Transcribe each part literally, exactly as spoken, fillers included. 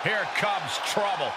Here comes trouble.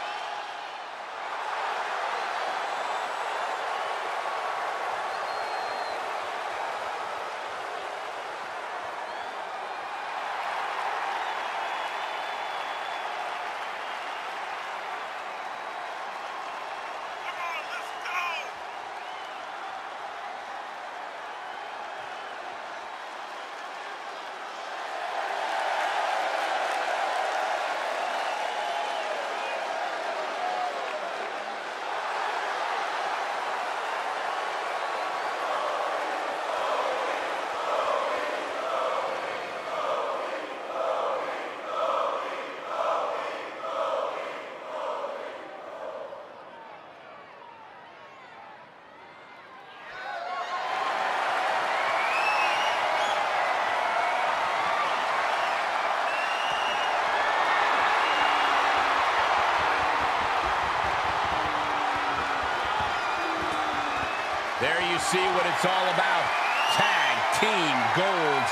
There you see what it's all about. Tag Team Gold.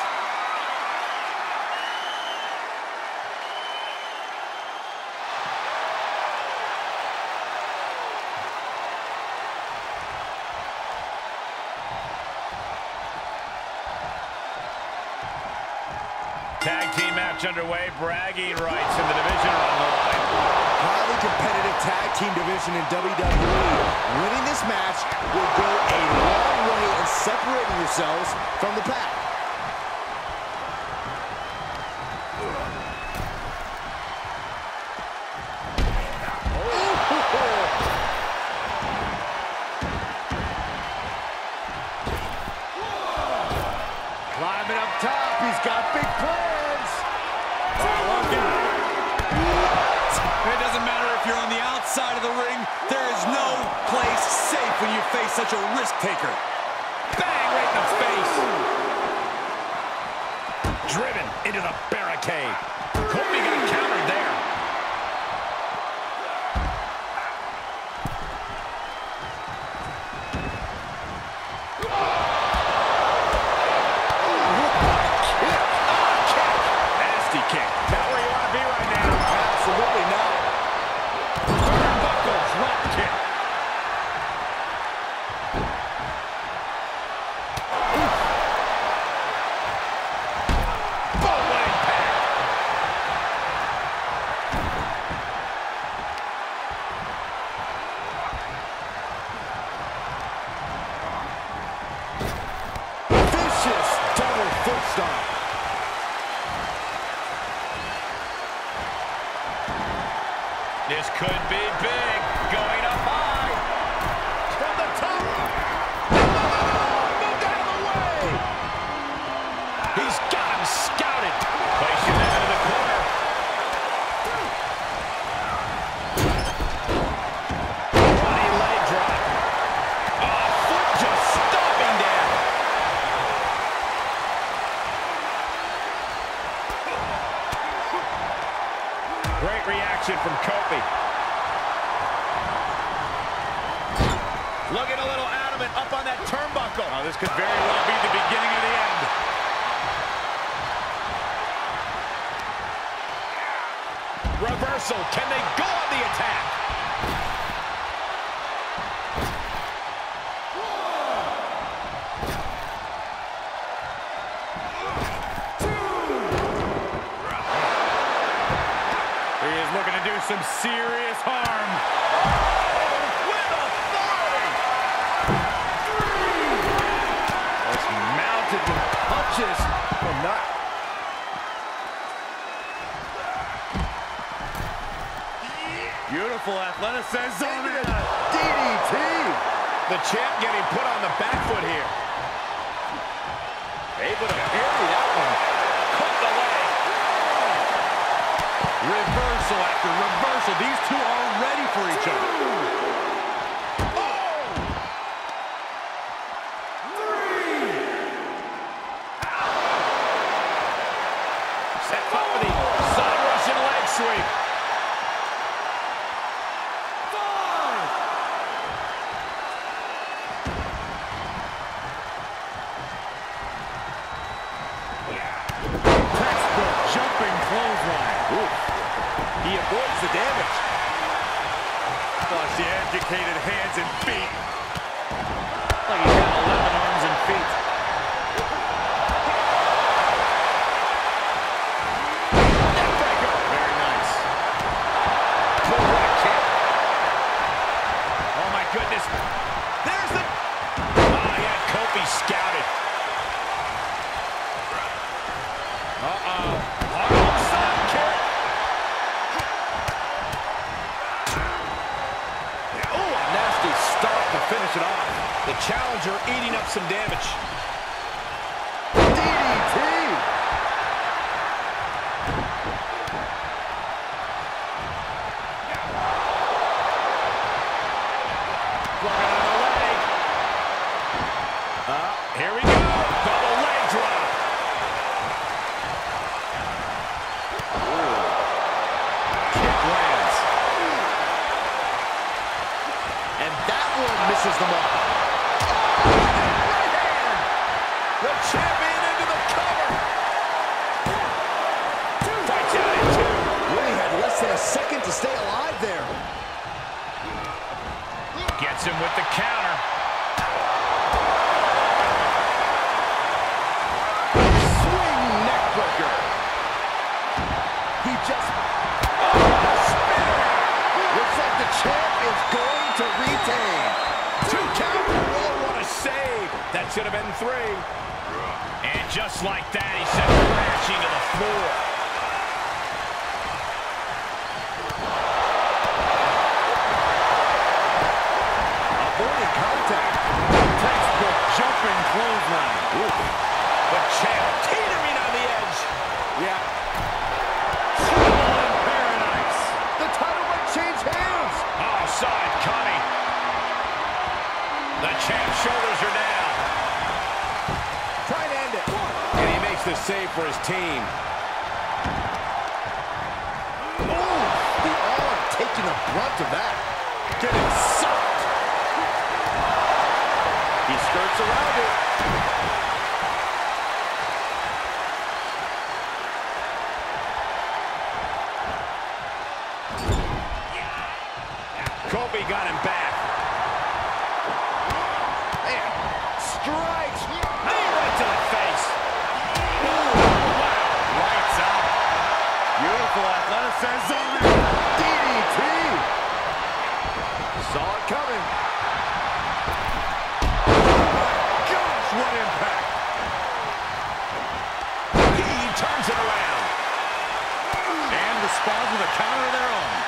Tag team match underway. Bragging rights in the division are on the line. Highly competitive tag team division in W W E. Winning this match will go a long way in separating yourselves from the pack. Climbing up top, he's got big plans. It doesn't matter if you're on the outside of the ring, there is no place safe when you face such a risk taker. Bang, right in the face. Driven into the barricade. Kofi got countered there. Nasty kick. Not where you want to be right now. Absolutely not. Turnbuckle drop kick. Full leg pack. Vicious double foot stomp. This could be big. Going up high. From the top. Moved out of the way. He's got him scouted. Placing him into the corner. Running leg drop. Oh, foot just stomping down. Great reaction from Kofi. Looking a little adamant up on that turnbuckle. Oh, this could very well be the beginning of the end. Reversal. Can they go on the attack? He is looking to do some serious harm. With authority. That's mounted with punches. Well, not. Beautiful athleticism. D D T. The champ getting put on the back foot here. Able to parry that one. Cut the leg. Reversal after reversal. These two are ready for each other. Oh! Three. Set up for the side Russian leg sweep. Five. Textbook jumping clothesline. Ooh. He avoids the educated hands and feet. Like he's got eleven arms and feet. Neckbreaker. Very nice. Pull right kick. Oh my goodness. There's the... Oh, he had Kofi scouted. Uh-oh. Hard side kick. Oh, a nasty start to finish it off. The challenger eating up some damage. D D T. Blocking on the leg. Uh, here we go. Double leg drop. Ooh. Kick lands. And that one misses the mark. Oh, right hand. The champion into the cover. Fights out in two. Really had less than a second to stay alive there. Gets him with the counter. Swing neckbreaker. He just... Oh, spinner. Looks like the champ is going to retain. Two count. Oh, what a save. That should have been three. And just like that, he sent crashing to the floor. Avoiding contact. Textbook jumping clothesline. Ooh. The champ teetering on the edge. Yeah. Trouble in paradise. The title might change hands. Oh, saw it coming. The champ's shoulders are down. Try to end it. And he makes the save for his team. Ooh, the arm taking the brunt of that. Getting sucked. He skirts around it. Kofi got him back. Man, strikes. Knee right to the face. Ooh, wow. Lights out. Beautiful athleticism. D D T. Saw it coming. Oh my gosh, what impact. He turns it around. And responds with a counter of their own.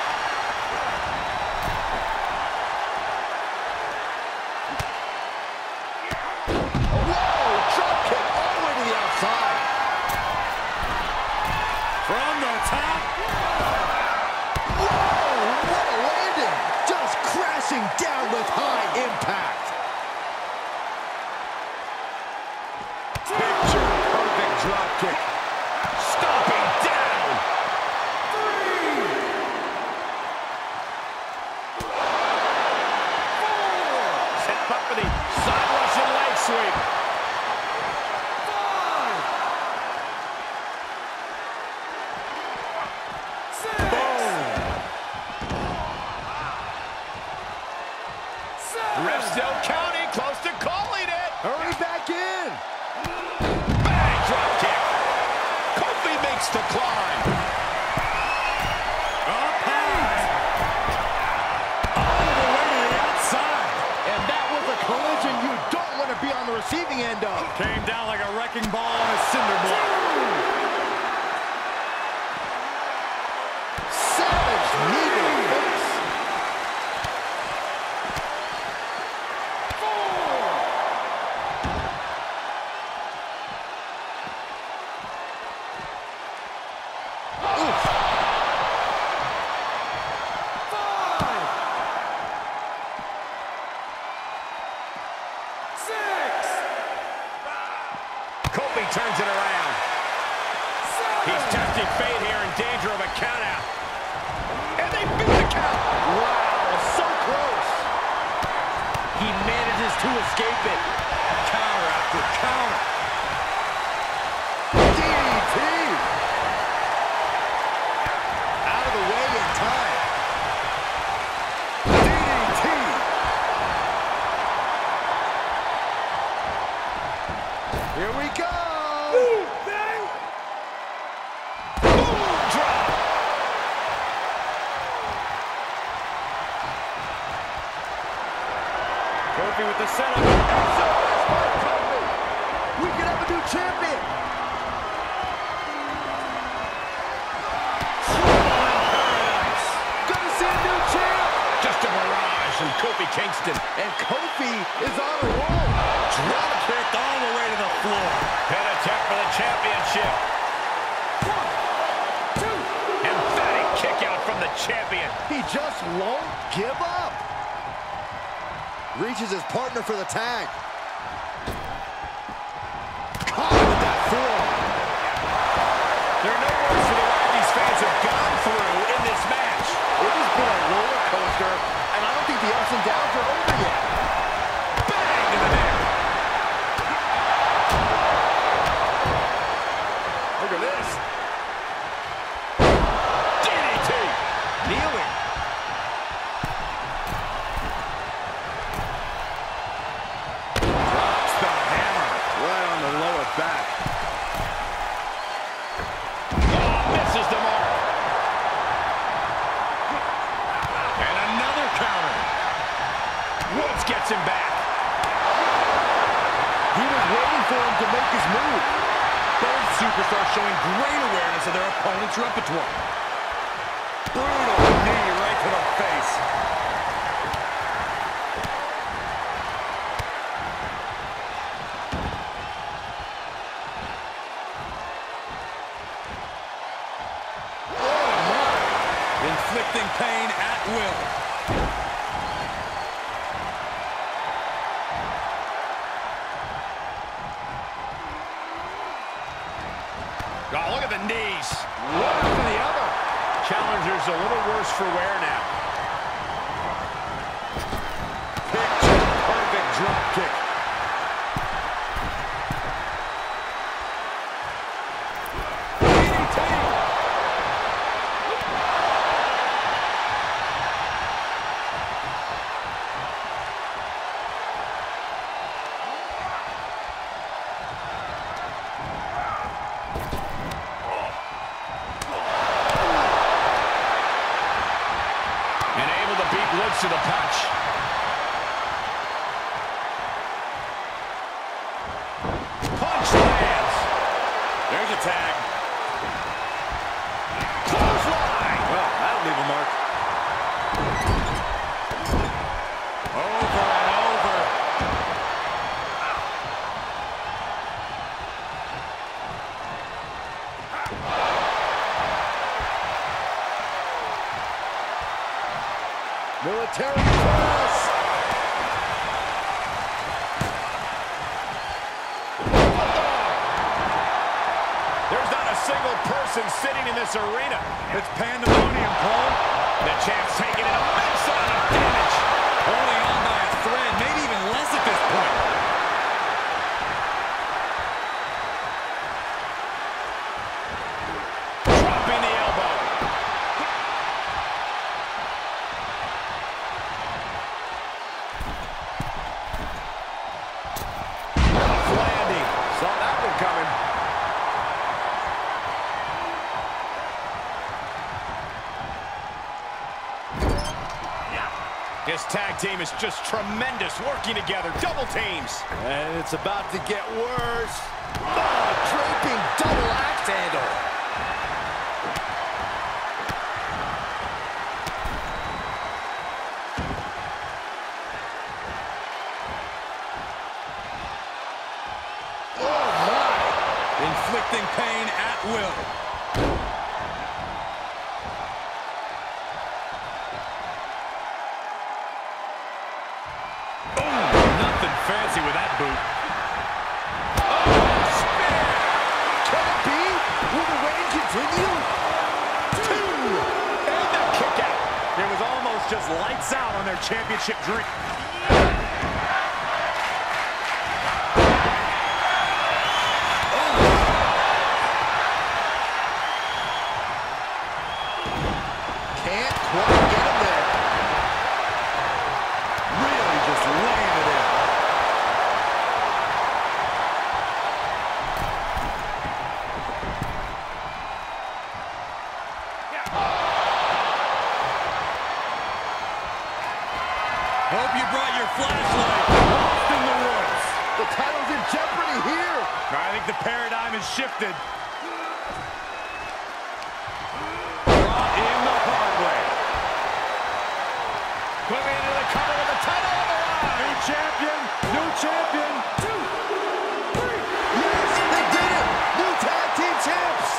Whoa, drop kick all the way to the outside. From the top. Whoa, what a landing. Just crashing down with high impact. Picture perfect drop kick. Stomping down. Three. Four. Set up for the side Russian leg sweep. Five. Six. Boom. Seven. Ref still counting, close to calling it. Hurry back in. Bang, drop kick. Kofi makes the climb. Up high. All the way to the outside. And that was a collision you don't want to be on the receiving end of. Came down like a wrecking ball on a cinder block. Savage knee to the face. Oof. Five. Six. Kofi turns it around. Seven. He's testing fate here, in danger of a countout. And they beat the count. Wow, so close. He manages to escape it. Counter after counter. D D T. Out of the way in time. D D T. go! Boom, drop. Kofi with the setup. We could have a new champion! Gonna see a new champ! Just a barrage from Kofi Kingston. And Kofi is on a roll. Drop kick all the way to the floor. Pin attempt for the championship. One, two. Emphatic kick out from the champion. He just won't give up. Reaches his partner for the tag. Caught with that forearm. There are no words for the ride these fans have gone through in this match. It has been a roller coaster, and I don't think the ups and downs are over yet. Bang to the neck. Look at this. D D T. Kneeling. Drops the hammer right on the lower back. Oh, misses the mark. And another counter. Woods gets him back. He was waiting for him to make his move. Both superstars showing great awareness of their opponent's repertoire. Brutal knee right to the face. Inflicting pain at will. Oh, look at the knees. One after the other. Challenger's a little worse for wear now. Picture perfect drop kick. D D T. And able to beat Woods to the punch. Punch lands. There's a tag. Clothesline. Well, that'll leave a mark. Over and over. Military press. There's not a single person sitting in this arena. It's pandemonium, Cole. The champ's taking an immense amount of damage. Holding on by a thread, maybe even less at this point. Dropping the elbow. Rough landing. Saw that one coming. This tag team is just tremendous, working together, double teams. And it's about to get worse. Oh, draping double axe handle. Oh, my. Inflicting pain at will. Nothing fancy with that boot. Oh, spear! Can it be? Will the reign continue? Two. And the kick out. It was almost just lights out on their championship dream. Can't quite get him there. Really just laying it in. Hope you brought your flashlight. Lost in the woods. The title's in jeopardy here. I think the paradigm has shifted. Brought in the hard way. Quickly into the cover with the title on the line. New champion, new champion. Two, three. Yes, they did it. New tag team champs.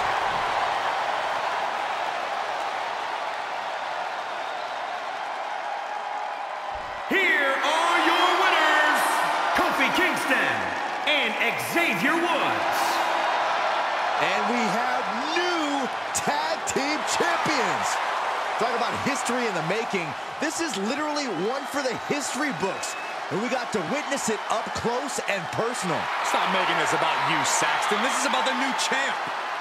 Here are your winners, Kofi Kingston and Xavier Woods. And we have new tag team champions. Talk about history in the making. This is literally one for the history books. And we got to witness it up close and personal. Stop making this about you, Saxton. This is about the new champ.